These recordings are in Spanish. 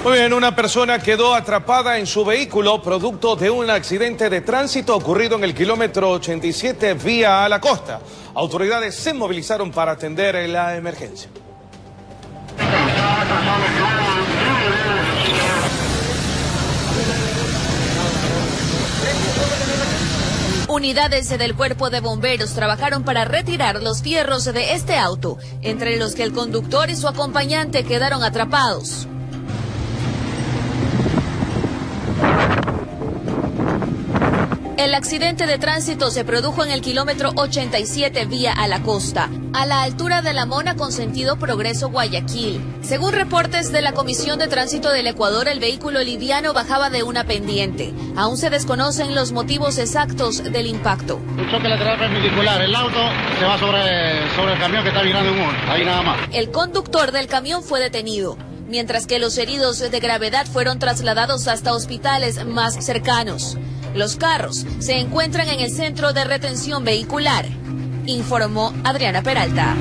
Muy bien, una persona quedó atrapada en su vehículo producto de un accidente de tránsito ocurrido en el kilómetro 87 vía a la costa. Autoridades se movilizaron para atender la emergencia. Unidades del Cuerpo de Bomberos trabajaron para retirar los fierros de este auto, entre los que el conductor y su acompañante quedaron atrapados. El accidente de tránsito se produjo en el kilómetro 87 vía a la costa, a la altura de La Mona con sentido Progreso Guayaquil. Según reportes de la Comisión de Tránsito del Ecuador, el vehículo liviano bajaba de una pendiente. Aún se desconocen los motivos exactos del impacto. Un choque lateral perpendicular, el auto se va sobre el camión que está virando un mundo, ahí nada más. El conductor del camión fue detenido, mientras que los heridos de gravedad fueron trasladados hasta hospitales más cercanos. Los carros se encuentran en el centro de retención vehicular, informó Adriana Peralta.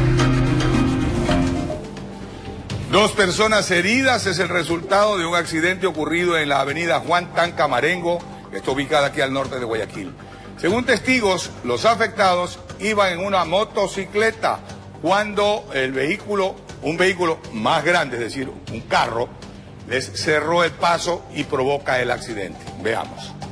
2 personas heridas es el resultado de un accidente ocurrido en la avenida Juan Tanca Marengo, que está ubicada aquí al norte de Guayaquil. Según testigos, los afectados iban en una motocicleta cuando un vehículo más grande, es decir, un carro, les cerró el paso y provoca el accidente. Veamos.